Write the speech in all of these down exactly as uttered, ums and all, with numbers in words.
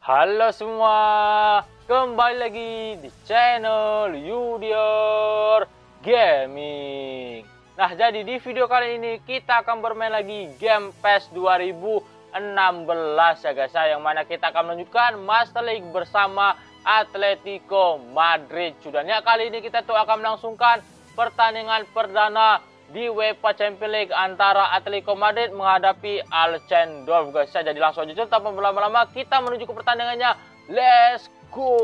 Halo semua, kembali lagi di channel Yudior Gaming. Nah, jadi di video kali ini kita akan bermain lagi game PES dua ribu enam belas ya guys, yang mana kita akan melanjutkan Master League bersama Atletico Madrid. Dan ya, kali ini kita tuh akan melangsungkan pertandingan perdana di UEFA Champions League antara Atletico Madrid menghadapi Alcendorf guys. Jadi langsung aja tanpa berlama-lama kita menuju ke pertandingannya. Let's go.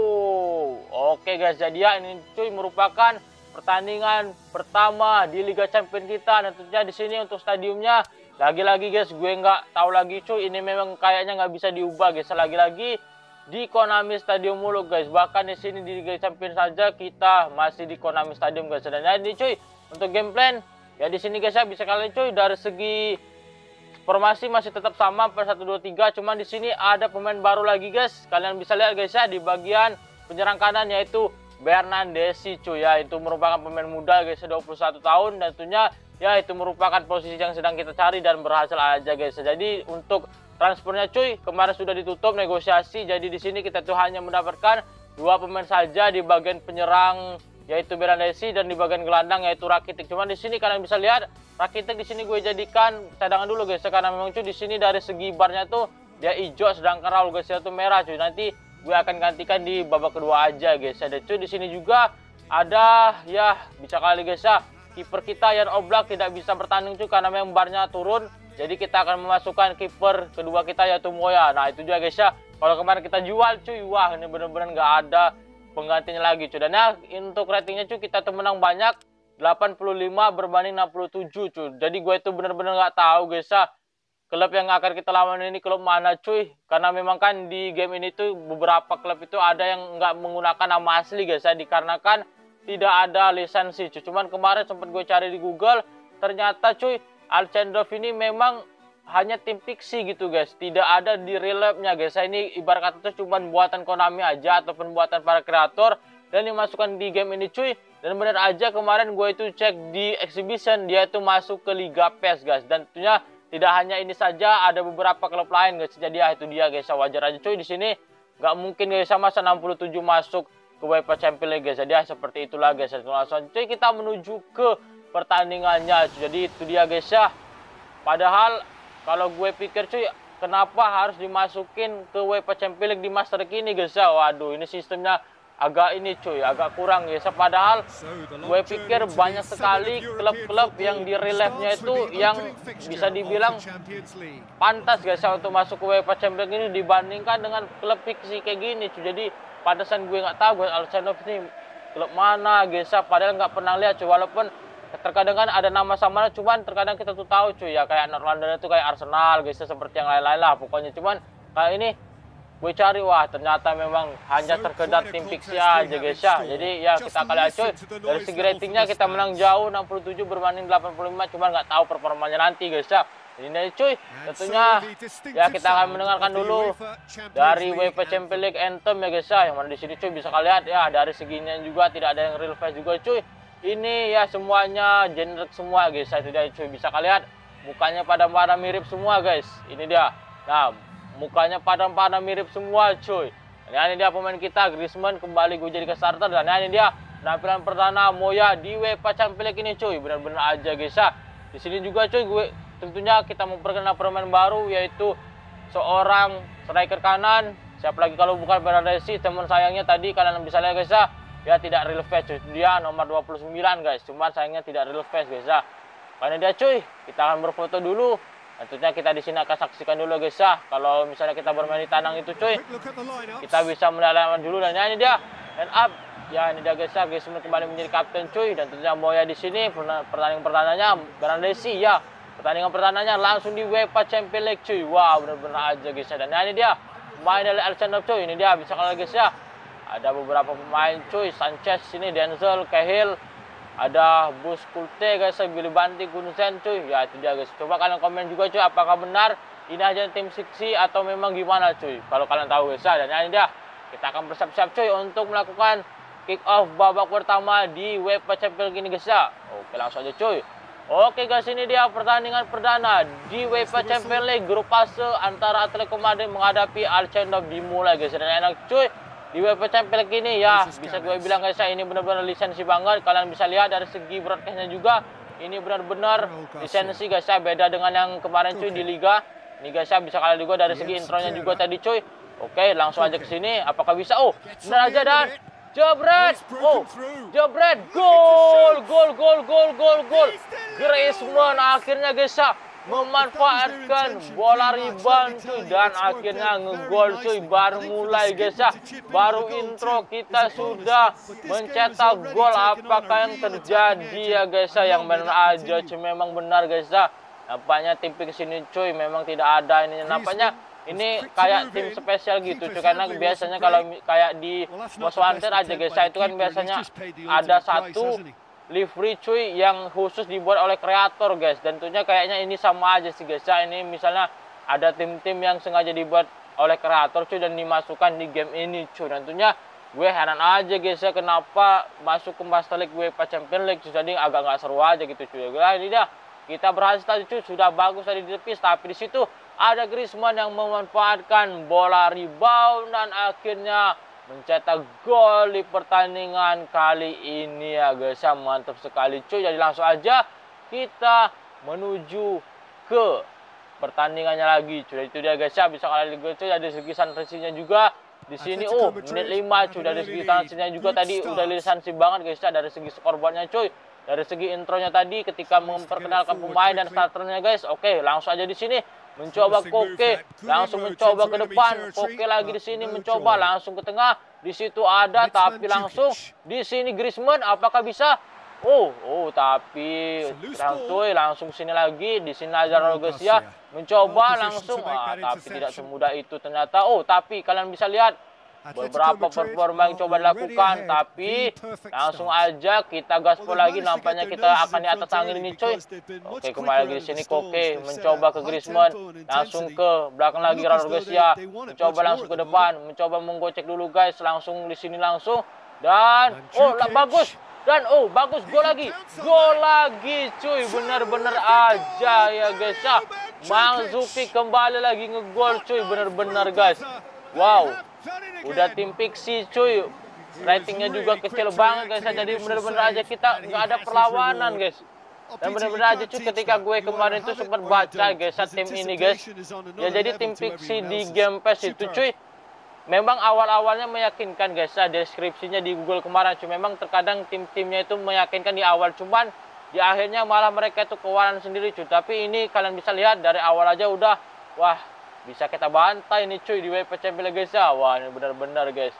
Oke guys, jadi ya ini cuy merupakan pertandingan pertama di Liga Champions kita, dan tentunya di sini untuk stadiumnya lagi-lagi guys gue nggak tahu lagi cuy, ini memang kayaknya nggak bisa diubah guys. Lagi-lagi di Konami Stadium mulu guys. Bahkan di sini di Liga Champions saja kita masih di Konami Stadium guys. Dan ini cuy untuk game plan ya di sini guys ya, bisa kalian cuy dari segi formasi masih tetap sama empat satu dua tiga, cuman di sini ada pemain baru lagi guys. Kalian bisa lihat guys ya di bagian penyerang kanan yaitu Bernardeschi cuy ya, itu merupakan pemain muda guys, dua puluh satu tahun, dan tentunya ya itu merupakan posisi yang sedang kita cari dan berhasil aja guys. Jadi untuk transfernya cuy kemarin sudah ditutup negosiasi, jadi di sini kita tuh hanya mendapatkan dua pemain saja di bagian penyerang yaitu Bernardeschi, dan di bagian gelandang yaitu Rakitic. Cuman di sini kalian bisa lihat Rakitic di sini gue jadikan cadangan dulu guys, karena memang cuy di sini dari segi barnya tuh dia hijau, sedangkan Raul Garcia tuh merah cuy. Nanti gue akan gantikan di babak kedua aja guys. Ada cuy di sini juga ada ya bisa kali guys ya, kiper kita Jan Oblak tidak bisa bertanding cuy karena memang barnya turun. Jadi kita akan memasukkan kiper kedua kita yaitu Moya. Nah itu juga guys ya, kalau kemarin kita jual cuy, wah ini bener-bener nggak ada penggantinya lagi cuy. Dan ya untuk ratingnya cuy kita tuh menang banyak, delapan puluh lima berbanding enam puluh tujuh cuy. Jadi gue itu bener-bener nggak tahu guys ya klub yang akan kita lawan ini klub mana cuy, karena memang kan di game ini tuh beberapa klub itu ada yang nggak menggunakan nama asli guys ya, dikarenakan tidak ada lisensi cuy. Cuman kemarin sempat gue cari di Google, ternyata cuy Alcendorf ini memang hanya tim fiksi gitu guys, tidak ada di real life-nya guys. Ini ibarat kata itu cuma buatan Konami aja ataupun buatan para kreator dan dimasukkan di game ini cuy. Dan benar aja kemarin gue itu cek di exhibition, dia itu masuk ke Liga PES guys. Dan tentunya tidak hanya ini saja, ada beberapa klub lain guys. Jadi ya itu dia guys, wajar aja cuy di sini nggak mungkin guys sama enam puluh tujuh masuk ke UEFA Champions League guys. Jadi ya seperti itulah guys. Langsung cuy kita menuju ke pertandingannya cuy. Jadi itu dia guys ya. Padahal kalau gue pikir cuy, kenapa harus dimasukin ke UEFA Champions League di Master League ini guys ya. Waduh ini sistemnya agak ini cuy, agak kurang guys. Padahal gue pikir banyak sekali klub-klub yang di reliefnya itu yang bisa dibilang pantas guys ya untuk masuk ke UEFA Champions League ini dibandingkan dengan klub fiksi kayak gini cuy. Jadi pantasan gue nggak tahu gue Alcendorf ini klub mana guys ya, padahal nggak pernah lihat cuy. Walaupun terkadang kan ada nama samaran, cuman terkadang kita tuh tahu cuy ya, kayak North London itu kayak Arsenal guys ya, seperti yang lain-lain lah pokoknya. Cuman kayak ini gue cari, wah ternyata memang hanya terkedar tim fiksi aja guys ya. Jadi ya kita kali aja cuy, dari segi ratingnya kita menang jauh enam puluh tujuh berbanding delapan puluh lima, cuman nggak tahu performanya nanti guys ya. Ini cuy tentunya ya kita akan mendengarkan dulu dari UEFA Champions League Anthem ya guys ya, yang mana di sini cuy bisa kalian lihat ya dari seginya juga tidak ada yang real face juga cuy. Ini ya semuanya generic semua guys. Itu dia cuy, bisa kalian mukanya pada-pada mirip semua guys. Ini dia. Nah, mukanya pada-pada mirip semua cuy. Nah, ini dia pemain kita Griezmann kembali gue jadi ke starter, dan ini dia penampilan perdana Moya di UEFA Champions League ini cuy. Benar-benar aja guys ya. Di sini juga cuy gue tentunya kita memperkenalkan pemain baru yaitu seorang striker kanan. Siapa lagi kalau bukan Bernardeschi, teman sayangnya tadi kalian bisa lihat guys ya. Dia tidak real face cuy, dia nomor dua puluh sembilan guys, cuman sayangnya tidak real face guys ya. Karena dia cuy, kita akan berfoto dulu. Tentunya kita di sini akan saksikan dulu guys ya. Kalau misalnya kita bermain di tanang itu cuy, kita bisa melihat dulu. Dan ini dia hand up. Ya ini dia guys ya, Griezmann kembali menjadi kapten cuy. Dan tentunya Moya di sini pertandingan pertananya Bernardeschi ya. Pertandingan pertananya langsung di UEFA Champions League cuy. Wow benar-benar aja guys ya. Dan ini dia main dari Alcendorf cuy. Ini dia bisa kalian guys ya. Ada beberapa pemain cuy, Sanchez sini, Denzel, Cahill, ada Busquets guys, Billy Banti, Gunsen cuy. Ya itu dia guys. Coba kalian komen juga cuy, apakah benar ini aja tim fiksi atau memang gimana cuy. Kalau kalian tahu guys ya. Dan ini dia, kita akan bersiap-siap cuy untuk melakukan kick off babak pertama di UEFA Champions League ini guys ya. Oke langsung aja cuy. Oke guys, ini dia pertandingan perdana di UEFA Champions League grup fase antara Atletico Madrid menghadapi Alcindor dimulai guys. Dan enak cuy, di UEFA Champions League ini ya bisa gue bilang guys ya, ini benar-benar lisensi banget. Kalian bisa lihat dari segi broadcastnya juga, ini benar-benar lisensi guys ya, beda dengan yang kemarin cuy di Liga. Ini guys ya, bisa kalian juga dari segi intronya juga tadi cuy. Oke, langsung aja ke sini. Apakah bisa? Oh, benar aja dan jebret. Oh, jebret. Gol, gol, gol, gol, gol, gol. Griezmann akhirnya guys ya memanfaatkan bola rebound cuy dan akhirnya ngegol cuy. Baru mulai guys ya, baru intro kita sudah mencetak gol. Apakah yang terjadi ya guys ya? Yang benar aja cuy, memang benar guys ya. Nampaknya tim pick sini cuy memang tidak ada ini, nampaknya ini kayak tim spesial gitu cuy, karena biasanya kalau kayak di Most Wanted aja guys ya, itu kan biasanya ada satu livery cuy yang khusus dibuat oleh kreator guys. Dan tentunya kayaknya ini sama aja sih guys ya, ini misalnya ada tim-tim yang sengaja dibuat oleh kreator cuy dan dimasukkan di game ini cuy. Dan tentunya gue heran aja guys ya, kenapa masuk ke Master League UEFA Champions League cuy, jadi agak nggak seru aja gitu cuy. Nah, ini dia kita berhasil tadi cuy, sudah bagus tadi di tepis, tapi di situ ada Griezmann yang memanfaatkan bola rebound dan akhirnya mencetak gol di pertandingan kali ini ya guys ya. Mantap sekali cuy. Jadi langsung aja kita menuju ke pertandingannya lagi cuy. Itu dia guys ya, bisa kalian lihat cuy, dari segi sanksinya juga di sini. Oh, menit lima cuy, dari segi sanksinya juga tadi udah lisensi banget guys ya. Dari segi scoreboardnya cuy, dari segi intronya tadi ketika memperkenalkan pemain dan starternya guys. Oke, langsung aja di sini mencoba Koke, langsung mencoba ke depan. Koke lagi di sini mencoba langsung ke tengah. Di situ ada, tapi langsung di sini Griezmann, apakah bisa? Oh, oh, tapi langsung langsung sini lagi. Di sini ada Raul Garcia mencoba langsung, ah, tapi tidak semudah itu ternyata. Oh, tapi kalian bisa lihat beberapa performa yang coba dilakukan, tapi langsung aja kita gaspol lagi. Nampaknya kita akan di atas angin ini coy. Oke, kembali lagi di sini Koke mencoba ke Griezmann, langsung ke belakang lagi Raul Garcia mencoba langsung ke depan, mencoba menggocek dulu guys, langsung di sini langsung. Dan oh lah, bagus, dan oh bagus, gol lagi, gol lagi cuy, bener-bener aja ya guys ya. Mandzukic kembali lagi ngegol cuy, bener-bener guys. Wow, udah tim Pixie cuy, ratingnya juga kecil banget guys. Jadi bener-bener aja kita nggak ada perlawanan guys. Dan bener-bener aja cuy, ketika gue kemarin tuh sempat baca guys tim ini guys ya, jadi tim Pixie di Game Pass itu cuy memang awal-awalnya meyakinkan guys ya. Deskripsinya di Google kemarin cuy, memang terkadang tim-timnya itu meyakinkan di awal, cuman di akhirnya malah mereka itu kewalahan sendiri cuy. Tapi ini kalian bisa lihat dari awal aja udah, wah, bisa kita bantai nih cuy di UEFA Champions League guys ya. Wah, ini benar-benar guys.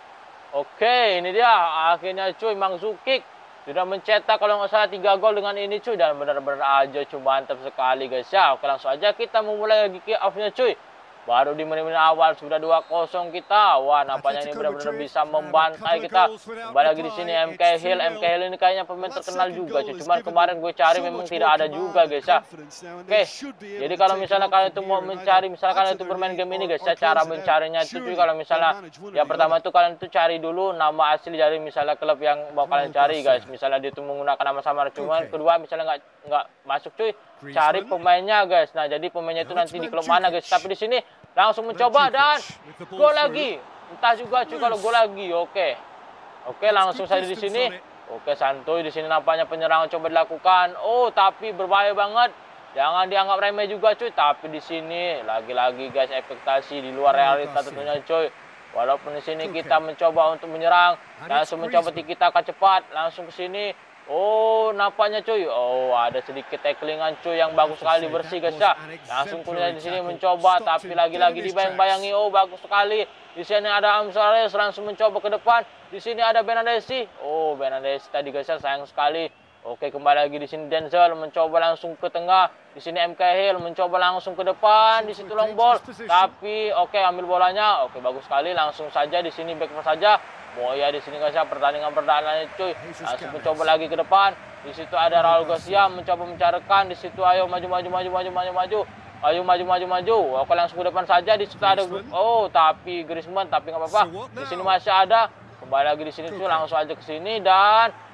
Oke, ini dia akhirnya cuy, Mandzukic sudah mencetak kalau nggak salah tiga gol dengan ini cuy, dan benar-benar aja cuy, mantap sekali guys ya. Oke, langsung aja kita memulai lagi kick off-nya cuy. Baru di menit-menit awal sudah dua kosong kita. Wah, nampaknya ini benar-benar bisa membantai kita. Kembali lagi di sini M K Hill. M K Hill ini kayaknya pemain terkenal juga cuy. Cuman kemarin gue cari memang tidak ada juga guys ya. Oke, jadi kalau misalnya kalian itu mau mencari, misalnya kalian itu bermain game ini guys ya, cara mencarinya itu cuy, kalau misalnya yang pertama itu kalian itu cari dulu nama asli dari misalnya klub yang mau kalian cari guys. Misalnya dia itu menggunakan nama samar, cuman kedua misalnya nggak nggak masuk cuy, cari pemainnya guys. Nah, jadi pemainnya itu nanti di klub mana guys. Tapi di sini langsung mencoba dan gol lagi. Entah juga cuy kalau gol lagi. Oke. Oke, langsung saja di sini. Oke, santuy di sini nampaknya penyerangan coba dilakukan. Oh, tapi berbahaya banget. Jangan dianggap remeh juga cuy. Tapi di sini lagi-lagi guys, ekspektasi di luar realita tentunya cuy. Walaupun di sini kita mencoba untuk menyerang, langsung mencoba tiki-taka cepat, langsung ke sini. Oh, nampaknya cuy. Oh, ada sedikit tacklingan cuy yang bagus sekali, bersih guys ya. Langsung kuliah di sini mencoba, tapi lagi-lagi dibayang-bayangi. Oh, bagus sekali. Di sini ada Amsares langsung mencoba ke depan. Di sini ada Bernadesi. Oh, Bernadesi tadi guys ya, sayang sekali. Oke, kembali lagi di sini Denzel mencoba langsung ke tengah. Di sini M K Hill mencoba langsung ke depan. Di situ long ball. Tapi oke, ambil bolanya. Oke, bagus sekali. Langsung saja di sini back saja. Moya di sini guys ya, pertandingan pertahanannya cuy. Langsung mencoba lagi ke depan. Di situ ada Raul Garcia mencoba mencarikan. Di situ ayo maju maju maju maju maju maju. Ayo maju maju maju. Oke, langsung ke depan saja. Di situ ada oh, tapi Griezmann, tapi nggak apa-apa. Di sini masih ada. Kembali lagi di sini cuy, langsung aja ke sini dan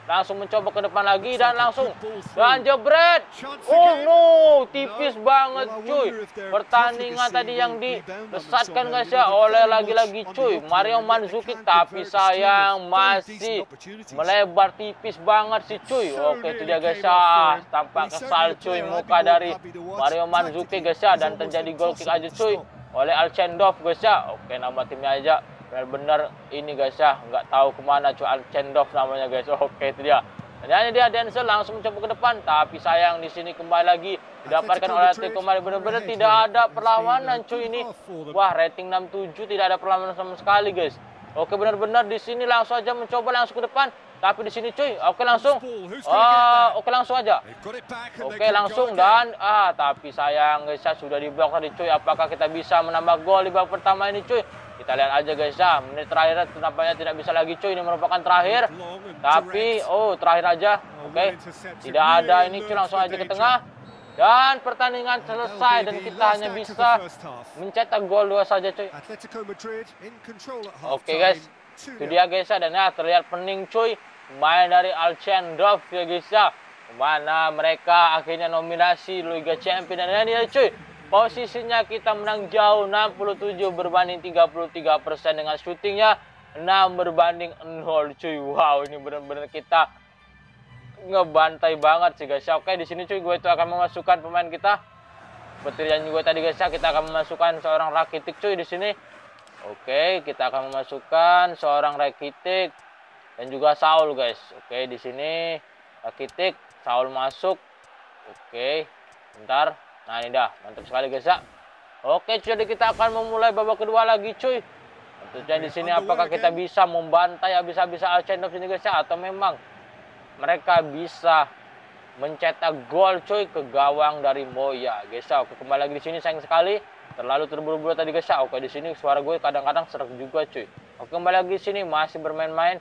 langsung mencoba ke depan lagi dan langsung dan jebret. Oh no, tipis banget cuy. Pertandingan tadi yang disesatkan guys ya oleh lagi-lagi cuy Mario Mandzukic, tapi sayang masih melebar tipis banget sih cuy. Oke itu dia guys ya, tampak kesal cuy muka dari Mario Mandzukic guys ya, dan terjadi goal kick aja cuy oleh Alchendov guys ya. Oke nama timnya aja benar-benar ini guys ya, nggak tahu kemana cuy Alchendov namanya guys. Oke itu dia. Dan hanya dia Denzel langsung mencoba ke depan, tapi sayang di sini kembali lagi didapatkan oleh Atletico Madrid. Benar-benar tidak ada perlawanan cuy ini. Wah rating enam puluh tujuh, tidak ada perlawanan sama sekali guys. Oke benar-benar di sini langsung aja mencoba langsung ke depan, tapi di sini cuy. Oke langsung. Ah oke langsung aja. Oke langsung dan ah tapi sayang guys ya sudah diblok tadi cuy. Apakah kita bisa menambah gol di babak pertama ini cuy? Kita lihat aja guys ya, menit terakhir nampaknya tidak bisa lagi cuy, ini merupakan terakhir. Tapi oh terakhir aja. Oke. Tidak ada ini cuy, langsung aja ke tengah. Dan pertandingan selesai dan kita hanya bisa mencetak gol dua saja cuy. Oke guys. Itu dia guys ya, dan ya terlihat pening cuy main dari Alchendov ya guys ya. Mana mereka akhirnya nominasi Liga Champions dan ini cuy. Posisinya kita menang jauh enam puluh tujuh berbanding tiga puluh tiga persen dengan syutingnya enam berbanding nol cuy. Wow, ini benar-benar kita ngebantai banget sih guys. Oke, di sini cuy gue itu akan memasukkan pemain kita. Seperti yang gue tadi guys ya, kita akan memasukkan seorang Rakitic cuy di sini. Oke, kita akan memasukkan seorang Rakitic dan juga Saul guys. Oke, di sini Rakitic, Saul masuk. Oke, bentar. Nah ini dah, mantap sekali guys ya. Oke cuy, jadi kita akan memulai babak kedua lagi cuy. Tentunya di sini apakah kita bisa membantai habis-habisan Alchendov ini guys ya, atau memang mereka bisa mencetak gol cuy ke gawang dari Moya guys ya. Oke kembali lagi di sini, sayang sekali terlalu terburu-buru tadi guys ya. Oke di sini suara gue kadang-kadang serak juga cuy. Oke kembali lagi di sini masih bermain-main.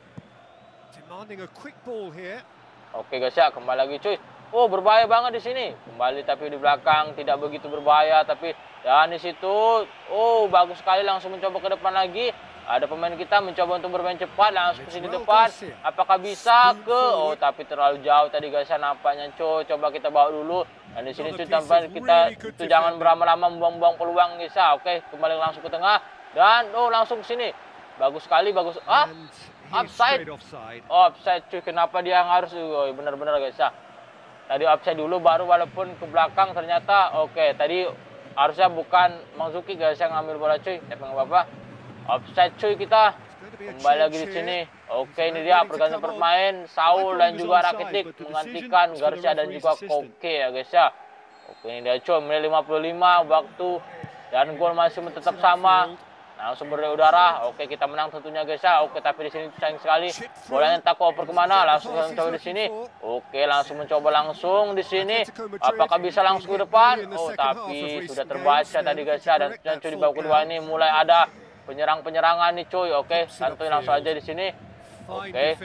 Oke guys ya, kembali lagi cuy. Oh berbahaya banget di sini. Kembali tapi di belakang tidak begitu berbahaya, tapi dan di situ oh bagus sekali langsung mencoba ke depan lagi. Ada pemain kita mencoba untuk bermain cepat langsung ke sini depan. Apakah bisa ke oh tapi terlalu jauh tadi guys ya nampaknya cuy. Coba kita bawa dulu. Dan di sini cuy tampaknya kita itu jangan berlama-lama membuang-buang peluang guys ya. Oke, kembali langsung ke tengah dan oh langsung ke sini. Bagus sekali, bagus. Ah, offside. Offside cuy. Kenapa dia yang harus oh, benar-benar guys ya. Tadi offside dulu baru walaupun ke belakang ternyata oke okay, tadi harusnya bukan Mandzukic guys yang ngambil bola cuy, tapi nggak apa-apa. Offside cuy kita. Kembali lagi di sini. Oke okay, ini dia pergantian pemain Saul dan juga Rakitic menggantikan Garcia dan juga Koke ya guys ya. Oke ini dia cuy, menit lima puluh lima waktu dan gol masih tetap sama. Langsung berudara. Oke kita menang tentunya guys ya. Oke tapi di sini sayang sekali bolanya tak oper kemana, langsung mencoba di sini. Oke langsung mencoba langsung di sini. Apakah bisa langsung ke depan? Oh tapi sudah terbaca tadi guys ya. Dan dan cuy di babak kedua ini mulai ada penyerang-penyerangan nih cuy. Oke santuy langsung aja di sini. Oke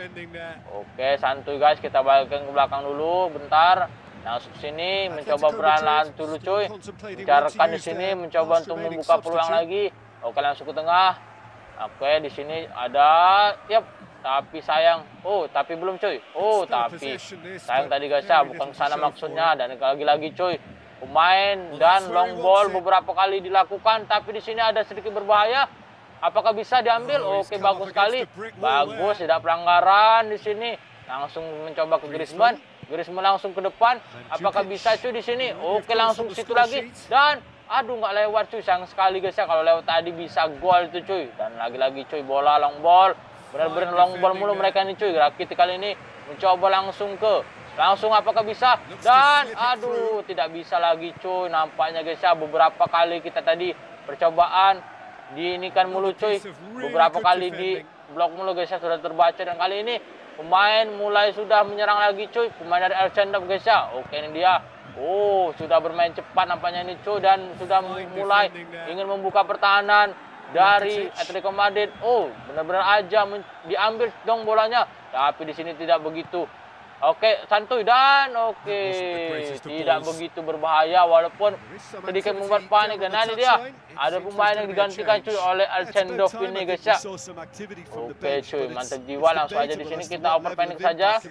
oke santuy guys, kita balikkan ke belakang dulu bentar. Langsung sini mencoba berlahan dulu cuy. Mencarikan di sini mencoba untuk membuka peluang lagi. Oke langsung ke tengah. Oke di sini ada, yep. Tapi sayang, oh tapi belum cuy. Oh tapi sayang tadi guys ya, bukan sana maksudnya. Dan lagi-lagi cuy, pemain dan long ball beberapa kali dilakukan, tapi di sini ada sedikit berbahaya. Apakah bisa diambil? Oke bagus sekali, bagus, tidak pelanggaran di sini. Langsung mencoba ke Griezmann. Griezmann langsung ke depan. Apakah bisa cuy di sini? Oke langsung ke situ lagi dan aduh nggak lewat cuy, sayang sekali guys ya. Kalau lewat tadi bisa gol itu cuy. Dan lagi-lagi cuy bola long ball, benar-benar long ball mulu mereka ini cuy. Rakitic kali ini mencoba langsung ke langsung apakah bisa? Dan aduh tidak bisa lagi cuy. Nampaknya guys ya beberapa kali kita tadi percobaan diinikan mulu cuy. Beberapa kali di blok mulu guys ya, sudah terbaca. Dan kali ini pemain mulai sudah menyerang lagi cuy. Pemain dari Alchendov guys ya. Oke ini dia. Oh, sudah bermain cepat nampaknya ini cuy, dan sudah mulai ingin membuka pertahanan dari Atletico Madrid. Oh, benar-benar aja diambil dong bolanya. Tapi di sini tidak begitu Oke, santuy dan oke, tidak begitu berbahaya walaupun sedikit membuat panik. Dan nanti dia ada pemain yang digantikan cuy oleh Alchendov ini guys ya. Oke cuy, mantap jiwa. Langsung aja di sini kita over panic saja.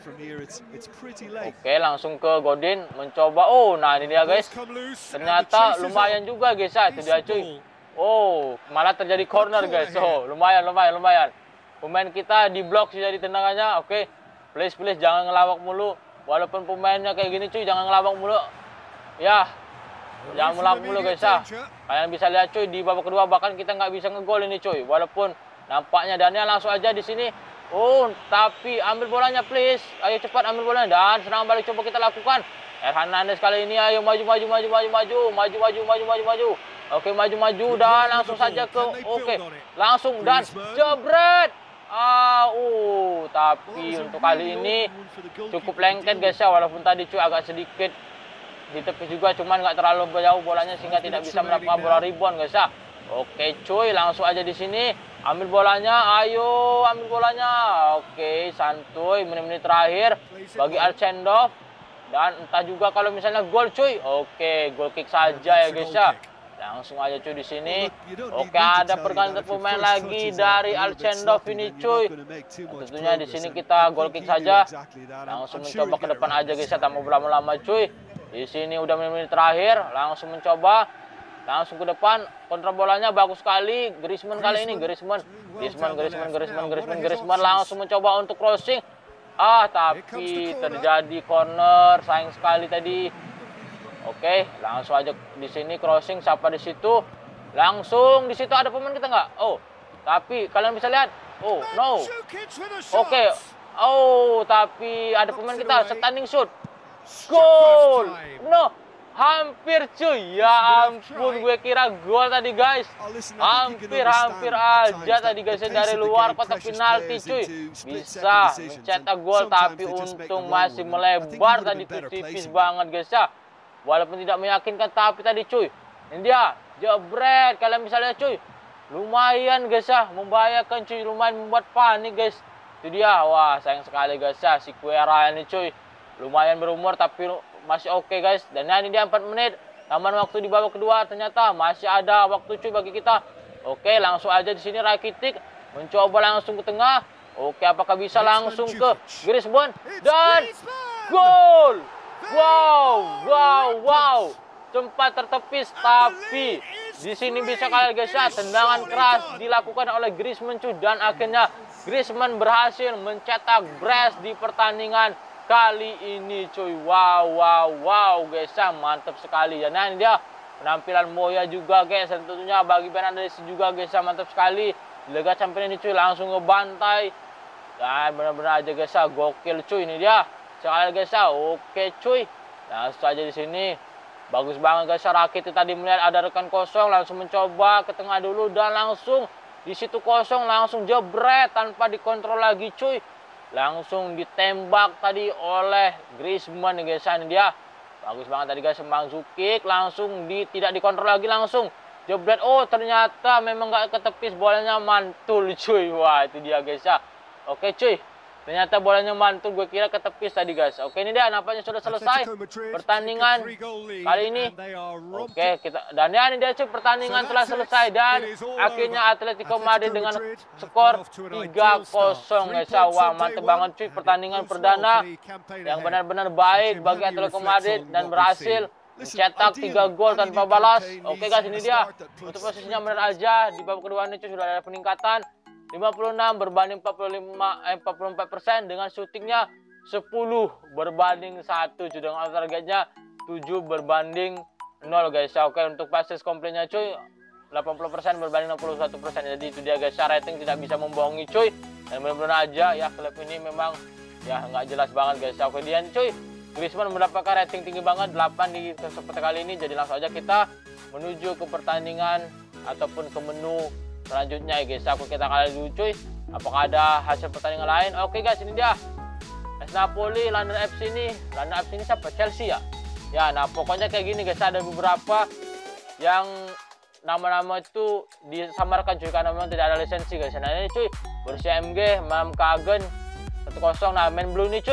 Oke, langsung ke Godin mencoba. Oh, nah ini dia guys. Ternyata lumayan juga guys ya, itu dia cuy. Oh, malah terjadi corner guys. Oh, lumayan lumayan lumayan. Pemain kita di blok sih dari tendangannya. Oke. Please, please, jangan ngelawak mulu. Walaupun pemainnya kayak gini cuy, jangan ngelawak mulu. Ya, jangan ngelawak mulu guys ya. Kalian bisa lihat cuy, di babak kedua bahkan kita nggak bisa ngegol ini cuy. Walaupun nampaknya Daniel langsung aja di sini. Oh, tapi ambil bolanya please. Ayo cepat ambil bolanya. Dan serangan balik coba kita lakukan. Hernandez kali ini ayo maju, maju, maju, maju, maju. Maju, maju, maju, maju, maju. Oke, maju, maju. Dan langsung saja ke, oke. Langsung dan jebret. Ah, uh, tapi untuk kali ini cukup lengket guys ya, walaupun tadi cuy agak sedikit ditepis juga, cuman nggak terlalu jauh bolanya sehingga tidak bisa mendapatkan bola rebound guys ya. Oke cuy, langsung aja di sini ambil bolanya, ayo ambil bolanya. Oke, santuy, menit-menit terakhir bagi Alchendov dan entah juga kalau misalnya gol cuy. Oke, goal kick saja ya guys ya. Langsung aja cuy di sini. Oke, ada pergantian pemain lagi dari Alchendov ini cuy. Nah, tentunya di sini kita goal kick saja. Langsung mencoba ke depan aja guys ya, tak mau berlama-lama cuy. Di sini udah menit-menit terakhir, langsung mencoba. Langsung ke depan, kontra bolanya bagus sekali. Griezmann kali ini, Griezmann. Griezmann, Griezmann, Griezmann, Griezmann, Griezmann langsung mencoba untuk crossing. Ah, tapi terjadi corner, sayang sekali tadi. Oke, langsung aja di sini crossing, siapa di situ? Langsung di situ ada pemain kita nggak? Oh, tapi kalian bisa lihat. Oh, no. Oke. Oh, tapi ada pemain kita standing shoot. Gol. No. Hampir cuy. Ya ampun, gue kira gol tadi guys. Hampir hampir aja tadi guys dari luar kotak penalti cuy. Bisa mencetak gol tapi untung masih melebar tadi tuh, tipis banget guys ya. Walaupun tidak meyakinkan tapi tadi cuy. Ini dia, jebret. Kalian bisa lihat cuy. Lumayan guys ya, membahayakan cuy, lumayan membuat panik guys. Itu dia. Wah, sayang sekali guys ya si Cuera ini cuy. Lumayan berumur tapi masih oke okay, guys. Dan ini dia empat menit. Taman waktu di babak kedua ternyata masih ada waktu cuy bagi kita. Oke, langsung aja di sini Rakitic mencoba langsung ke tengah. Oke, apakah bisa langsung ke Griezmann dan gol. Wow, wow, wow. Sempat tertepis tapi di sini bisa kalian guys ya, tendangan keras dilakukan oleh Griezmann cuy, dan akhirnya Griezmann berhasil mencetak brace di pertandingan kali ini cuy. Wow, wow, wow guys ya, mantap sekali ya. Nah, ini dia penampilan Moya juga guys, dan tentunya bagi Fernandes juga guys ya, mantap sekali. Di Liga Champions ini cuy langsung ngebantai. Dan benar-benar aja guys ya, gokil cuy ini dia. Sekali guys ya, oke cuy. Langsung aja di sini. Bagus banget guys ya, Rakitic tadi melihat ada rekan kosong, langsung mencoba ke tengah dulu dan langsung di situ kosong langsung jebret tanpa dikontrol lagi cuy. Langsung ditembak tadi oleh Griezmann guys ya, ini dia. Bagus banget tadi guys, Mandzukic langsung di tidak dikontrol lagi, langsung jebret. Oh, ternyata memang nggak ketepis, bolanya mantul cuy. Wah, itu dia guys ya. Oke cuy. Ternyata bolanya mantul, gue kira ketepis tadi guys. Oke, ini dia nampaknya sudah selesai pertandingan kali ini. Oke, kita dan ya ini dia cuy, pertandingan telah selesai dan akhirnya Atletico Madrid dengan skor tiga kosong guys. Wah, mantep banget cuy, pertandingan perdana yang benar-benar baik bagi Atletico Madrid dan berhasil mencetak tiga gol tanpa balas. Oke guys, ini dia untuk posisinya benar aja di babak kedua ini cuy, sudah ada peningkatan lima puluh enam berbanding empat puluh lima, eh, empat puluh empat persen dengan syutingnya sepuluh berbanding satu cuy, dengan targetnya tujuh berbanding nol guys. Oke, untuk passes komplainnya cuy delapan puluh persen berbanding enam puluh satu persen. Jadi itu dia guys, rating tidak bisa membohongi cuy. Dan benar-benar aja ya, klub ini memang ya nggak jelas banget guys. Oke, dia cuy, Griezmann mendapatkan rating tinggi banget delapan di kesempatan kali ini. Jadi langsung aja kita menuju ke pertandingan ataupun ke menu selanjutnya ya guys. Aku kita kali dulu cuy, apakah ada hasil pertandingan lain. Oke guys, ini dia AS Napoli, London F C ini. London F C ini siapa? Chelsea ya? Ya, nah pokoknya kayak gini guys, ada beberapa yang nama-nama itu disamarkan cuy, karena memang tidak ada lisensi guys. Nah ini cuy, Borussia M G, Mam Kagen satu kosong. Nah main blue ini cuy,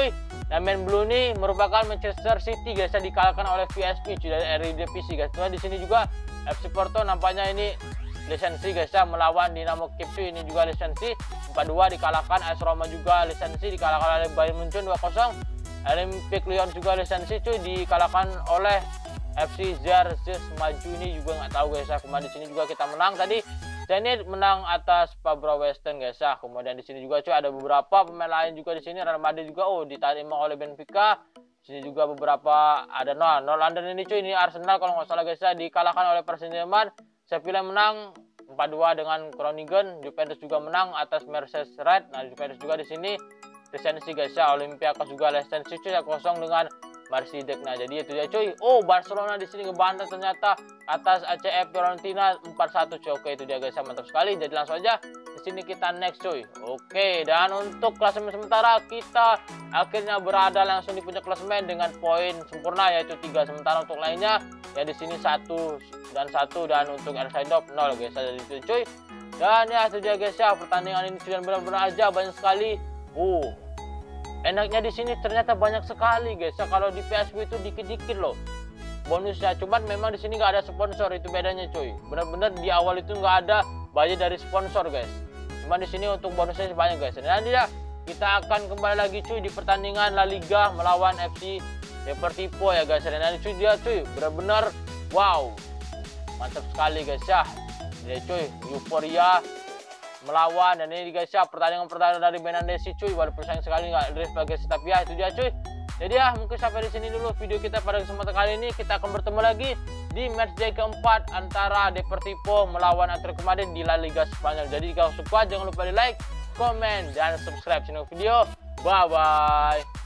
Dan Man Blue ini merupakan Manchester City guys, yang dikalahkan oleh V S P cuy, dari Eredivisie guys. Nah, di sini juga F C Porto nampaknya ini lisensi guys ya, melawan Dinamo Kiev cuy, ini juga lisensi empat dua dikalahkan. A S Roma juga lisensi dikalahkan oleh Bayern Munchen dua kosong. Olympique Lyon juga lisensi cuy, dikalahkan oleh F C Zerzes Maju, ini juga nggak tahu guys ya. Kemudian di sini juga kita menang tadi, Zenit menang atas Pabra Western guys ya. Kemudian di sini juga cuy ada beberapa pemain lain juga di sini. Real Madrid juga oh diterima oleh Benfica. Di sini juga beberapa ada no, no London ini cuy, ini Arsenal kalau nggak salah guys ya, dikalahkan oleh Paris Saint-Germain. Sevilla menang empat dua dengan Groningen. Juventus juga menang atas Merseyside Red. Nah, Juventus juga di sini lisensi guys ya. Olympiakos juga lisensi cuy, kosong dengan Marseille. Nah, jadi itu dia cuy. Oh, Barcelona di sini ngebantai ternyata atas A C F Fiorentina empat satu cuy. Oke, itu dia guys, mantap sekali. Jadi langsung aja di sini kita next cuy. Oke, dan untuk klasemen sementara kita akhirnya berada langsung di puncak klasemen dengan poin sempurna yaitu tiga. Sementara untuk lainnya ya di sini satu dan satu, dan untuk Ersaindorf nol guys. Jadi itu cuy. Dan ya itu dia guys ya, pertandingan ini sudah benar-benar aja banyak sekali. Uh, enaknya di sini ternyata banyak sekali guys ya. Kalau di P S V itu dikit-dikit loh bonusnya, cuman memang di sini nggak ada sponsor, itu bedanya cuy. Bener-bener di awal itu nggak ada bayar dari sponsor guys. Cuman di sini untuk bonusnya banyak guys. Dan ya kita akan kembali lagi cuy di pertandingan La Liga melawan F C Deportivo ya guys. Dan ini cuy dia cuy bener-bener wow, mantap sekali guys ya. Jadi cuy euforia melawan, dan ini guys ya pertandingan-pertandingan dari Benandesi cuy, walaupun sayang sekali nggak drift guys, tapi ya itu dia cuy. Jadi ya mungkin sampai di sini dulu video kita pada kesempatan kali ini. Kita akan bertemu lagi di matchday keempat antara Deportivo melawan Atletico Madrid di La Liga Spanyol. Jadi jika suka jangan lupa di like, komen, dan subscribe channel video. Bye bye.